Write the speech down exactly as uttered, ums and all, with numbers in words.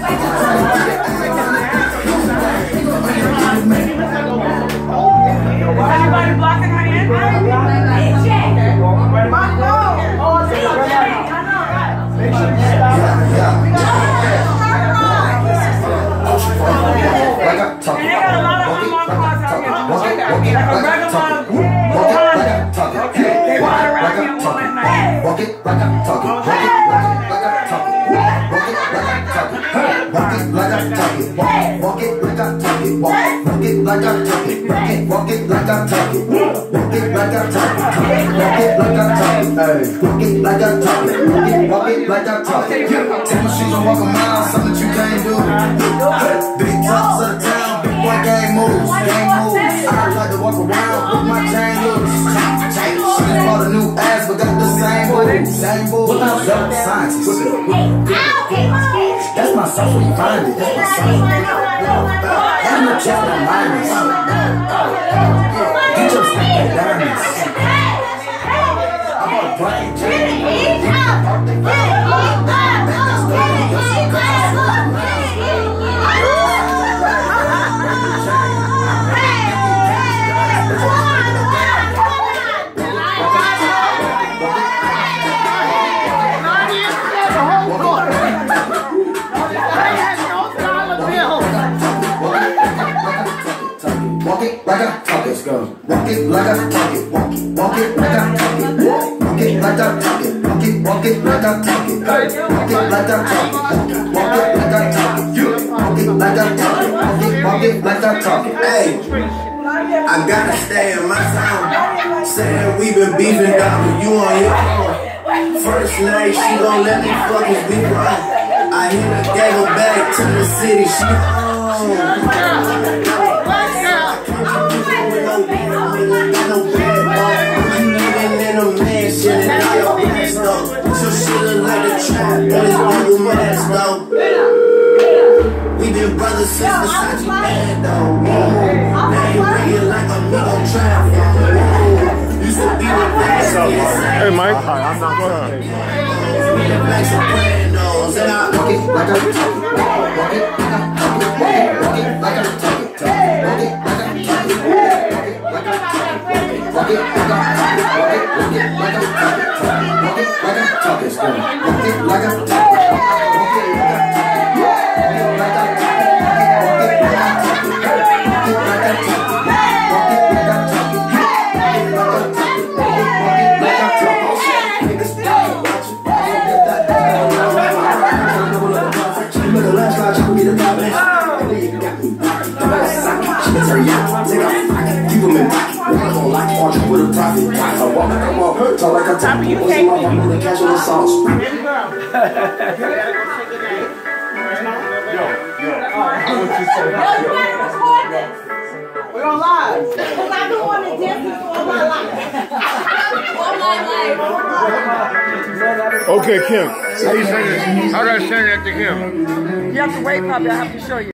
Anybody blocking my hand? Walk it like I'm talking. Walk it like I'm talking. Walk it like I'm talking. Walk it like I'm talking. Walk it like I'm talking. Walk it like I'm talking. Walk it like I'm talking. Walk it like I'm talking. Walk it like I'm talking. Walk it like I'm talking. Walk it like I'm talking. Tell me she gon' walk a mile, something that you can't do. Big talks of the town, big boy gang moves, gang moves. I like to walk around with my chain loose. She just bought a new ass, but got the same moves, same moves. Without self scientists. That's my stuff when you find it. That's my stuff. I'm a child of minus. Get your stuff at diamonds. I'm a brain chain. Walk it like I talk it, go. Walk it like I talk it, walk it, walk it like I talk it, walk it like I talk it, walk it, walk it like I talk it, walk it like I talk it, walk it like I talk it, walk it like I talk it, walk it, walk it like I talk it. Hey, I gotta stay in my zone. Saying we been beefing down, you on your phone. First night she gon' let me fuck his big right. I hit her, gave her back to the city, she home. We been brothers since the Sachi band, though. Now you bring it like a me gon' trap. Used to be with Max. Hey, Mike. Hi, I'm not going to. We the Max and Brandos. And I walk it like I'm talking. Walk it like I'm talking. Walk it like I'm talking. Walk it like I'm talking. Walk it like I'm talking. Walk it like I'm talking. Walk it like I'm talking. Walk it like I'm talking. Walk it like I'm talking. Top, you can't be casual sauce. We're on live. Because I've been wanting to dance this all my life. All my life. Okay, Kim. How you send it? How do I send that to Kim? You have to wait, Poppy. I have to show you.